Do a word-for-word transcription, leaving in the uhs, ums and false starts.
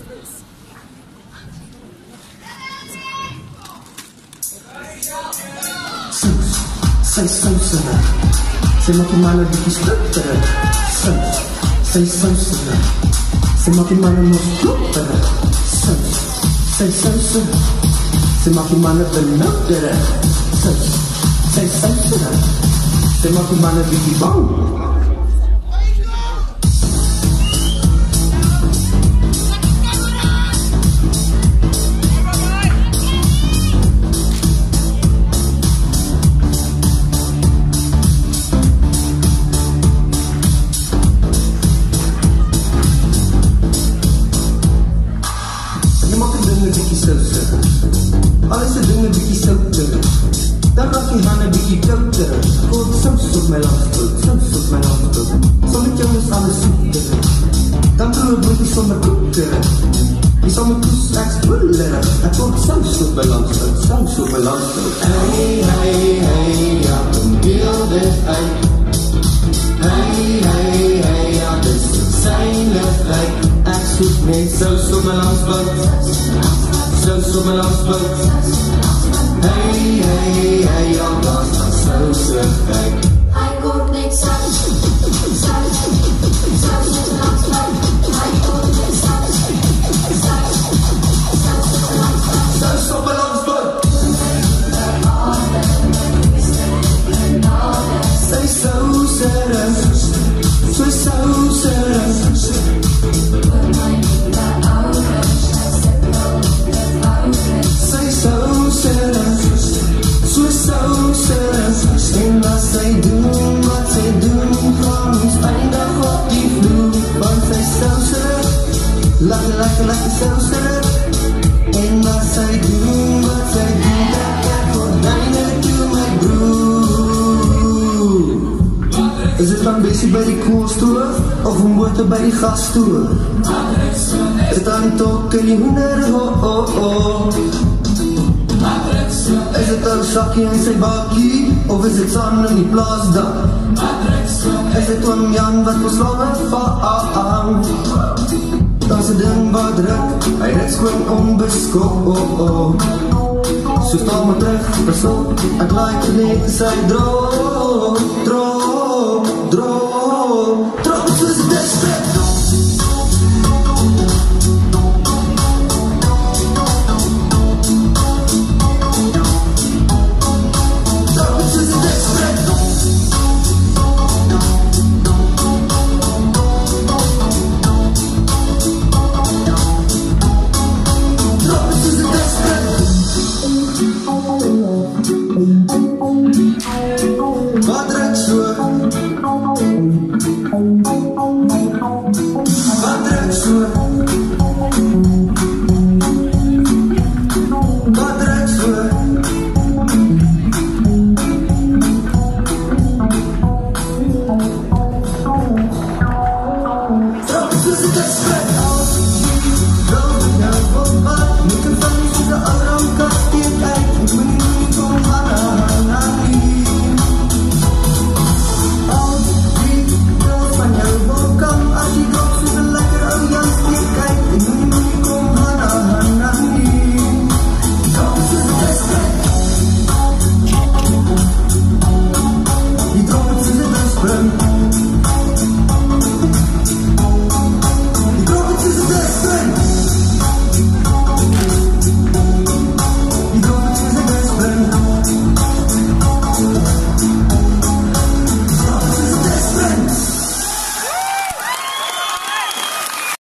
Sy souserig, sy maak die manne bietjie stutterig. Sous, sy souserig, sy maak die manne nog stutterig. Sous, sy souserig, sy maak die manne benauwderig. Sous, sy souserig, sy maak die manne bietjie bang. Alles die dinge bietjie souter, dan raak die hande bietjie kouter. Kort sous op my langspoot, sous op my langspoot. So met jou is alles soeter, dan proe ek bietjie sommer koeker. Die sommer koes ek spoelerig, ek kort sous op my langspoot, sous op my langspoot. Hey, hey, hey, ja, kom deel dit uit. Hey, hey, hey, ja, dis insynlik lyk. Ek soek net sous op my langspoot, sous op my langspoot. Hey, hey, hey, ja, dat is sousig kyk. Hy kort net sous, sous, sous op my langspoot. Hy kort net sous, sous, sous op my langspoot. Sous op my langspoot. Sy souserig, so souserig. Sy souserig, so souserig. En as sy doen wat sy doen, gaan ons eindig op die vloer. Want sy souserig, lekker, lekker, lekker souserig. En as sy doen wat sy doen, dat ek gordyne toe my broer. Is dit dan besie by die koolstoof, of een motor by die gasstoof? Is dit dan tok in die hoender, oh, oh, oh. Is dit ou sakkie in sy bakkie, of is dit sand in die plaasdak? Is dit oom Jan wat ons lange vang? Dan is die ding wat druk, hy rit skoon onbeskop, oh, oh. So staan maar terug, pas op, ek like net sy droog, droog.